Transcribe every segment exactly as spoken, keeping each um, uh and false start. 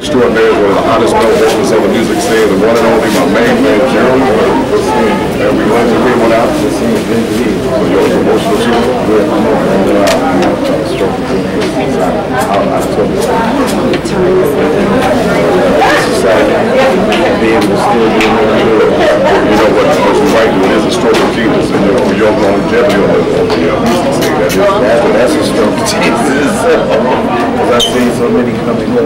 Extraordinary is one of the hottest male vocalists on the music scene, the one and only my main man, Gerald. And we glad to bring one out. So your promotional show? Good. I'm going to go out and I'm trying to stroke it. I told you. Society. Being able to still be in there. You know what? What's right when there's a stroke of genius and for your longevity on the, on the uh, music scene. That is, that's, that's a stroke of genius. Because I've seen so many coming up.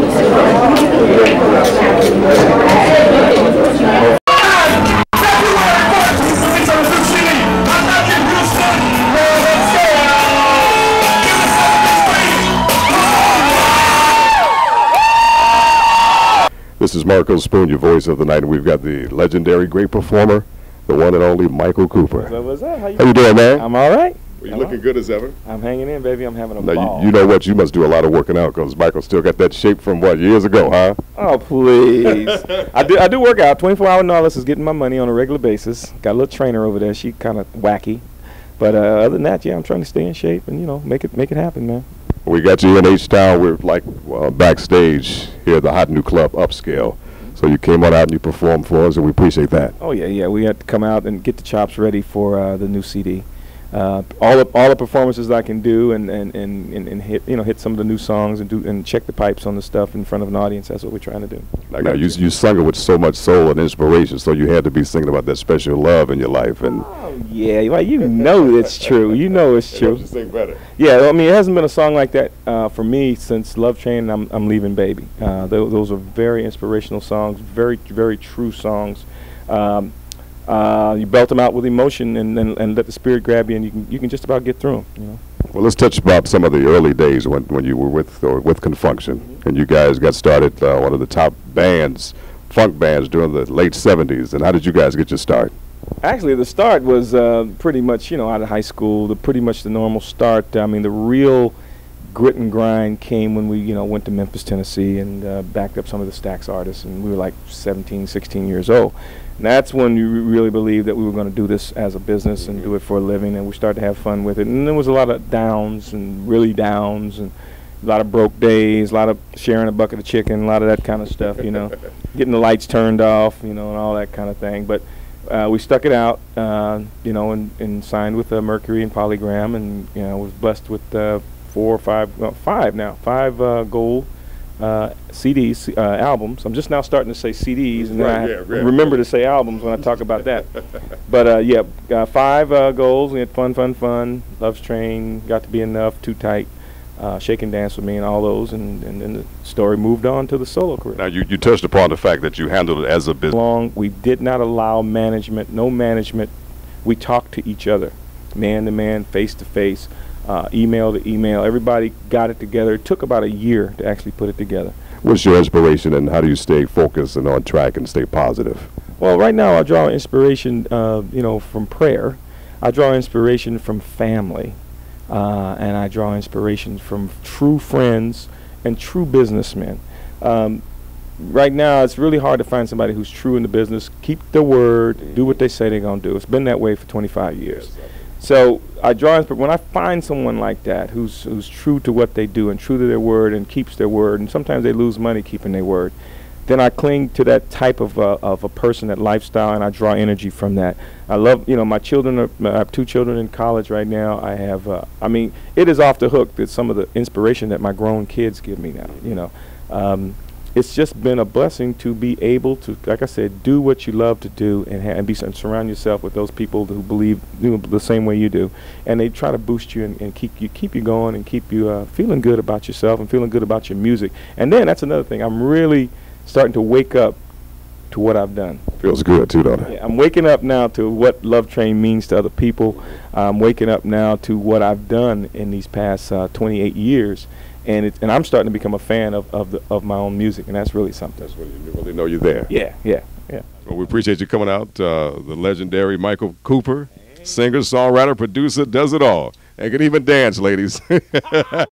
This is Marco Spoon, your voice of the night, and we've got the legendary great performer, the one and only Michael Cooper. What's up, what's up? How you, How you doing, man? I'm all right. Well, you looking good as ever? I'm hanging in, baby. I'm having a now, ball. You, you know what? You must do a lot of working out because Michael still got that shape from, what, years ago, huh? Oh, please. I do I do work out. twenty-four hour Nautilus is getting my money on a regular basis. Got a little trainer over there. She kind of wacky. But uh, other than that, yeah, I'm trying to stay in shape and, you know, make it make it happen, man. We got you in H-Town. We're like uh, backstage here at the hot new club, Upscale. So you came on out and you performed for us, and we appreciate that. Oh, yeah, yeah. We had to come out and get the chops ready for uh, the new C D. Uh, all the all the performances I can do, and, and, and, and, and hit you know hit some of the new songs and do and check the pipes on the stuff in front of an audience. That's what we're trying to do. Like now, you you sung it with so much soul and inspiration, so you had to be singing about that special love in your life. And oh yeah, well, you know it's true. You know it's true. You sing better. Yeah, I mean it hasn't been a song like that uh, for me since Love Train. And I'm I'm Leaving Baby. Uh, th those are very inspirational songs, very very true songs. Um, Uh, you belt them out with emotion and, and, and let the spirit grab you, and you can you can just about get through them. You know. Well, let's touch about some of the early days when when you were with or with Confunction, mm-hmm. and you guys got started uh, one of the top bands, funk bands during the late seventies. And how did you guys get your start? Actually, the start was uh, pretty much you know out of high school. The pretty much the normal start. I mean, the real grit and grind came when we you know went to Memphis, Tennessee, and uh, backed up some of the Stax artists, and we were like seventeen, sixteen years old. And that's when you really believed that we were going to do this as a business and do it for a living, and we started to have fun with it. And there was a lot of downs and really downs and a lot of broke days, a lot of sharing a bucket of chicken, a lot of that kind of stuff, you know, getting the lights turned off, you know, and all that kind of thing. But uh, we stuck it out, uh, you know, and, and signed with uh, Mercury and Polygram, and, you know, was blessed with uh, four or five, well, five now, five uh, gold Uh, C Ds, uh, albums. I'm just now starting to say C Ds, and right, then I yeah, right. remember to say albums when I talk about that. But uh, yeah, uh, five uh, goals. We had fun, fun, fun. Love's Train, Got to Be Enough, Too Tight, uh, Shake and Dance with Me, and all those. And and then the story moved on to the solo career. Now you you touched upon the fact that you handled it as a business. Long, we did not allow management, no management. We talked to each other, man to man, face to face. Uh, email to email. Everybody got it together. It took about a year to actually put it together. What's your inspiration, and how do you stay focused and on track and stay positive? Well, right now I draw inspiration, uh, you know, from prayer. I draw inspiration from family, uh, and I draw inspiration from true friends and true businessmen. Um, right now, it's really hard to find somebody who's true in the business, keep their word, do what they say they're gonna do. It's been that way for twenty-five years. So I draw inspiration when I find someone like that who's who's true to what they do and true to their word and keeps their word, and sometimes they lose money keeping their word. Then I cling to that type of uh, of a person, that lifestyle, and I draw energy from that. I love, you know, my children are, I have two children in college right now. I have, uh, I mean, it is off the hook that some of the inspiration that my grown kids give me now, you know. Um, It's just been a blessing to be able to, like I said, do what you love to do, and, ha and be and surround yourself with those people who believe you know, the same way you do, and they try to boost you and, and keep you keep you going and keep you uh, feeling good about yourself and feeling good about your music. And then that's another thing. I'm really starting to wake up to what I've done. Feels good too, don't it? Yeah, I'm waking up now to what Love Train means to other people. I'm waking up now to what I've done in these past uh, twenty-eight years. And it, and I'm starting to become a fan of of, the, of my own music, and that's really something. That's when you really know you're there. Yeah, yeah, yeah. Well, we appreciate you coming out. Uh, the legendary Michael Cooper, singer, songwriter, producer, does it all, and can even dance, ladies.